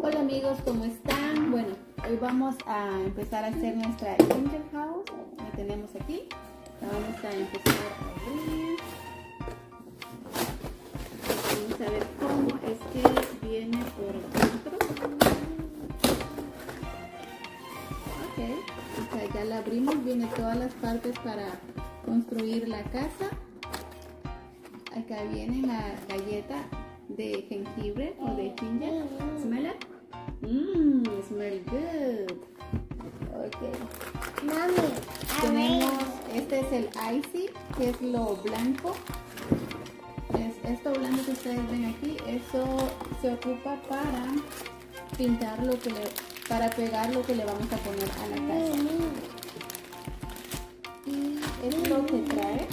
Hola amigos, ¿cómo están? Bueno, hoy vamos a empezar a hacer nuestra ginger house. La tenemos aquí. La vamos a empezar a abrir. Vamos a ver cómo es que viene por dentro. Ok, o sea, ya la abrimos. Viene todas las partes para construir la casa. Acá viene la galleta de jengibre o de ginger. Smell it? Smell good. Ok. Mami, Tenemos, este es el icy, que es lo blanco. Esto blanco que ustedes ven aquí, eso se ocupa para pintar para pegar lo que le vamos a poner a la casa. Y es lo que trae.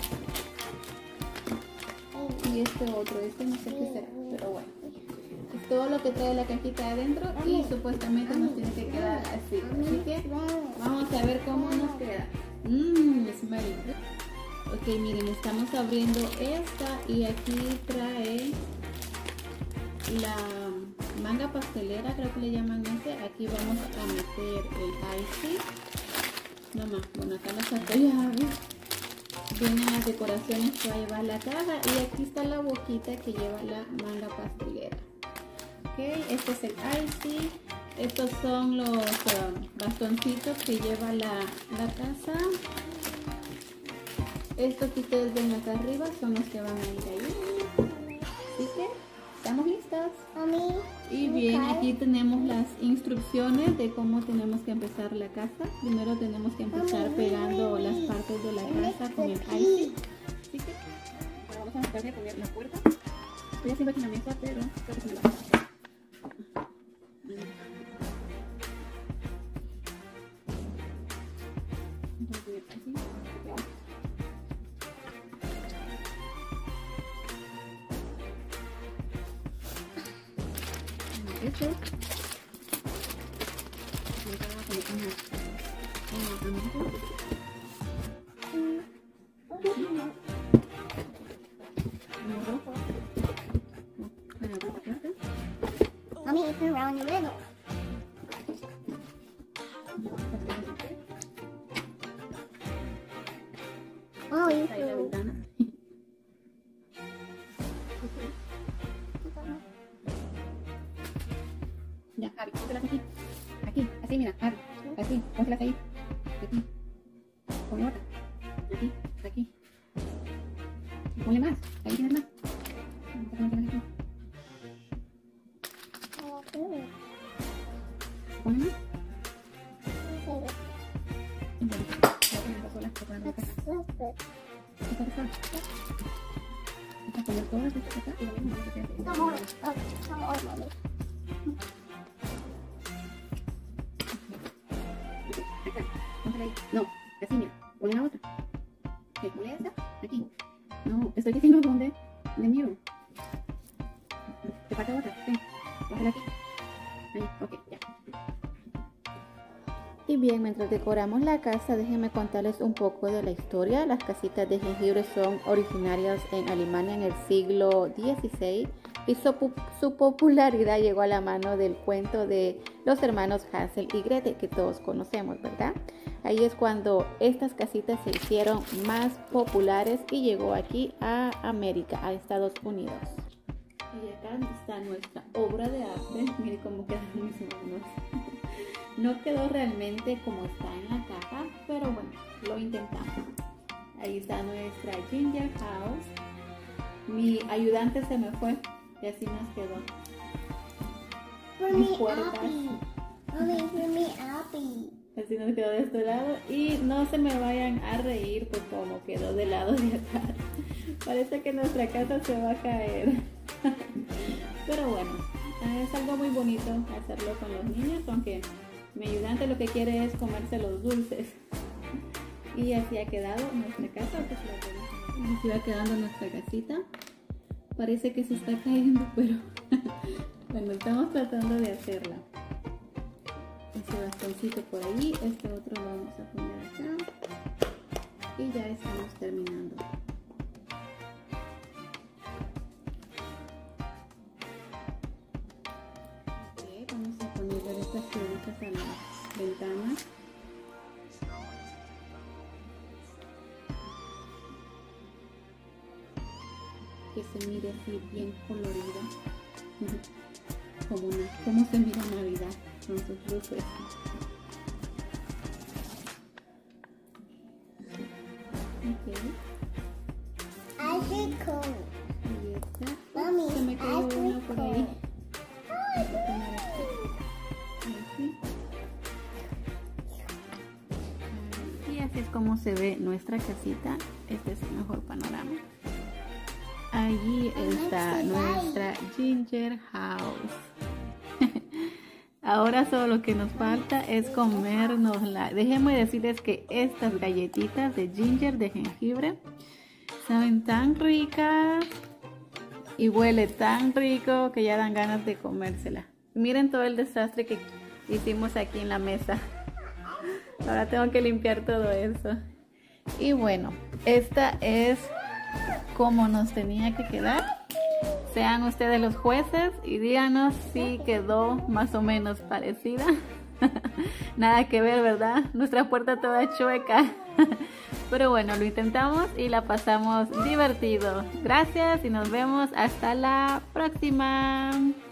Y este otro, no sé qué será, pero bueno. Es todo lo que trae la cajita adentro y supuestamente nos tiene que quedar así. Así que vamos a ver cómo nos queda. Smell good. Ok, miren, estamos abriendo esta y aquí trae la manga pastelera, creo que le llaman ese. Aquí vamos a meter el icy. No más, bueno, acá la saco ya. Vienen las decoraciones que va a llevar la caja y aquí está la boquita que lleva la manga pastelera. Ok, este es el icy. Estos son los bastoncitos que lleva la casa. Estos que ustedes ven acá arriba son los que van a ir ahí. Así que estamos listas. Y bien, aquí tenemos las instrucciones de cómo tenemos que empezar la casa. Primero tenemos que empezar pegando las partes de la casa con el icy. Así que ahora vamos a tratar de poner la puerta. Estoy haciendo aquí en la mesa, pero creo que se me va a hacer. Esto Mommy, you turn around your middle. Oh, you ahí la ventana. Ya, Javi, pónselas aquí. Aquí, así, mira, Javi. Así, pónselas ahí. Aquí. Ponle otra. Aquí, aquí. Y ponle más. Ahí tienes más. Pónselas aquí. Ponle más. Y bueno, ya ponen las olas que ponen acá. Esta acá. Esta poner todas estas acá y lo mismo que se hace. Come on, mommy. Acá, pónsela ahí. No, así mira, ponle la otra. Ok, ponle esta, aquí. No, estoy diciendo dónde. De miro. Te falta otra, sí. Pónsela aquí. Ahí, ok, ya. Y bien, mientras decoramos la casa, déjenme contarles un poco de la historia. Las casitas de jengibre son originarias en Alemania en el siglo XVI y su popularidad llegó a la mano del cuento de los hermanos Hansel y Gretel, que todos conocemos, ¿verdad? Ahí es cuando estas casitas se hicieron más populares y llegó aquí a América, a Estados Unidos. Y acá está nuestra obra de arte. Miren cómo quedan mis manos. No quedó realmente como está en la caja, pero bueno, lo intentamos. Ahí está nuestra ginger house. Mi ayudante se me fue y así nos quedó. For Mis me, puertas. Mommy, for me, Abby. Así nos quedó de este lado. Y no se me vayan a reír por cómo quedó del lado de atrás. Parece que nuestra casa se va a caer. Pero bueno, es algo muy bonito hacerlo con los niños, aunque mi ayudante lo que quiere es comerse los dulces. Y así ha quedado nuestra casa. Así va quedando nuestra casita. Parece que se está cayendo, pero bueno, estamos tratando de hacerla. Ese bastoncito por ahí, este otro lo vamos a poner acá. Y ya estamos terminando. Ok, vamos a piedritas a la ventana. Que se mire así bien colorida. Como se mira Navidad con sus luces. Okay. Ice cream. Ahí está. Mami, Se me cayó ice uno por ahí. cream. Así. Y así es como se ve nuestra casita. Este es el mejor panorama. Allí está nuestra Ginger House. Ahora solo lo que nos falta es comérnosla. Déjenme decirles que estas galletitas de ginger, de jengibre, saben tan ricas y huele tan rico que ya dan ganas de comérsela. Miren todo el desastre que hicimos aquí en la mesa. Ahora tengo que limpiar todo eso. Y bueno, esta es como nos tenía que quedar. Sean ustedes los jueces y díganos si quedó más o menos parecida. Nada que ver, ¿verdad? Nuestra puerta toda chueca. Pero bueno, lo intentamos y la pasamos divertido. Gracias y nos vemos hasta la próxima.